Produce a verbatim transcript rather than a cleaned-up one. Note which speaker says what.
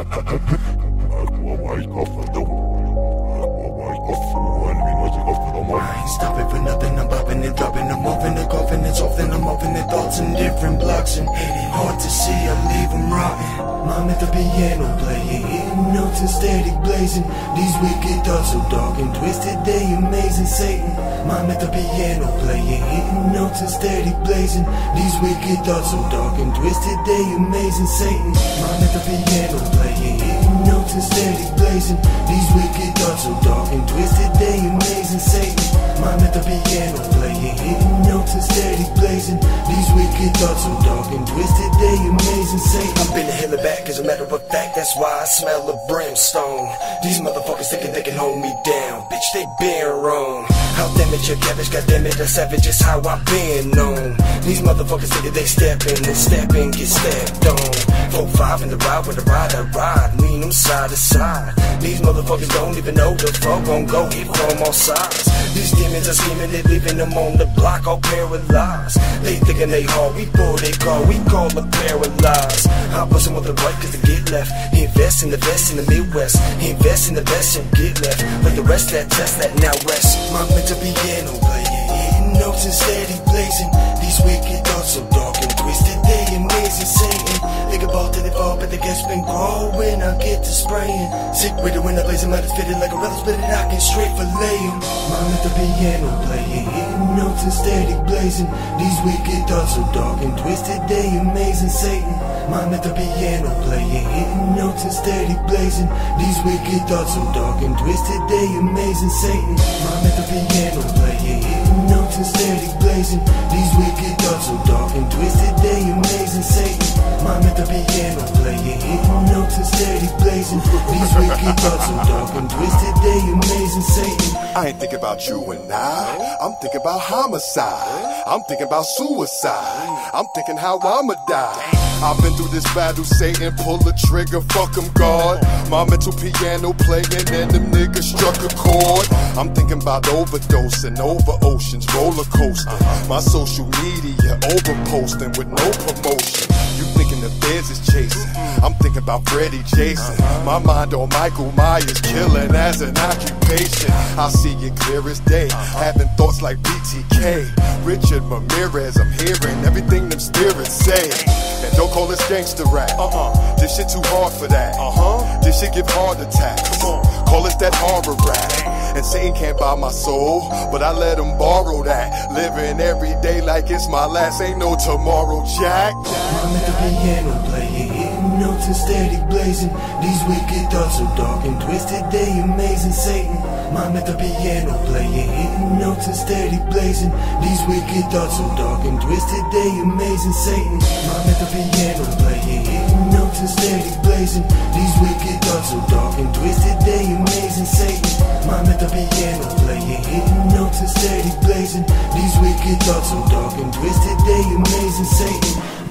Speaker 1: ain't stopping for nothing, I'm bopping and dropping, I'm moving the coffin, it's off, then I'm open the thoughts in different blocks, and it hard to see, I leave them rotting. Mom at the piano playing, hitting notes and steady blazing. These wicked thoughts so dark and twisted, they amazing Satan. Mom at the piano playing, hitting notes and steady blazing. These wicked thoughts so dark and twisted, they amazing Satan. Mom at the piano playing, hitting notes and steady blazing. These wicked thoughts so dark and twisted, they amazing Satan. Mom at the piano playing, hitting notes and steady blazing. These wicked thoughts so dark and twisted, they amazing Satan. I've been a hell of back as a matter of fact, that's why I smell of brimstone. These motherfuckers thinking they can hold me down, bitch, they been wrong. How damn it, your cabbage, goddamn it, that's savage, is how I been known. These motherfuckers thinking they steppin' and steppin', get stepped on. Four five in the ride with the ride, I ride, lean them side to side. These motherfuckers don't even know the fuck gon' go hit from all sides. These demons are scheming, they leaving them on the block all paralyzed. They thinking they hard, we pull they call, we call it paralyzed. I bust them with the right cause they get left. He invest in the best in the Midwest. He invest in the best and get left. But the rest that test that now rest. My mental piano playing, hitting notes and steady blazing. These wicked thoughts so dark and twisted, they amazing Satan. Think about till they fall, but the gas been growing. I get to spraying. Sick with it when I blaze them out, it's fitted like a relic, spit it out, can straight fillet them. My mental piano playing, hitting notes and steady blazing. These wicked thoughts so dark and twisted, they amazing Satan. My mental piano playing, hitting notes and steady blazing. These wicked thoughts so dark and twisted, they amazing Satan. My mental piano playing, hitting notes and steady blazing. These wicked thoughts so dark and twisted, they amazing Satan. My mental piano playing, hitting notes and steady blazing. These wicked thoughts so dark and twisted, they amazing Satan.
Speaker 2: I ain't thinking about you and I, I'm thinking about homicide. I'm thinking about suicide. I'm thinking how I'ma die. I've been through this battle, Satan, pull the trigger, fuck him, God. My mental piano playing and them niggas struck a chord. I'm thinking about overdosing, over oceans, roller coaster. My social media overposting with no promotion. You thinking the feds is chasing, I'm thinking about Freddie Jason. My mind on Michael Myers, killing as an occupation. I see it clear as day, having thoughts like B T K, Richard Ramirez. I'm hearing everything them spirits say. And don't call this gangster rap. Uh-uh. This shit too hard for that. Uh-huh. This shit give heart attacks. Come on. Call us that horror rap. And Satan can't buy my soul, but I let him borrow that. Living every day like it's my last, ain't no tomorrow, Jack.
Speaker 1: I'm at the piano playing, hitting notes and steady blazing. These wicked thoughts so dark and twisted, they amazing Satan. Mom at the piano playing, hitting notes and steady blazing. These wicked thoughts so dark and twisted, they amazing Satan. Mom at the piano playing, hitting notes and steady blazing. These wicked thoughts so dark and twisted, they amazing Satan. Mom at the piano playing, hitting notes and steady blazing. These wicked thoughts so dark and twisted, they amazing Satan.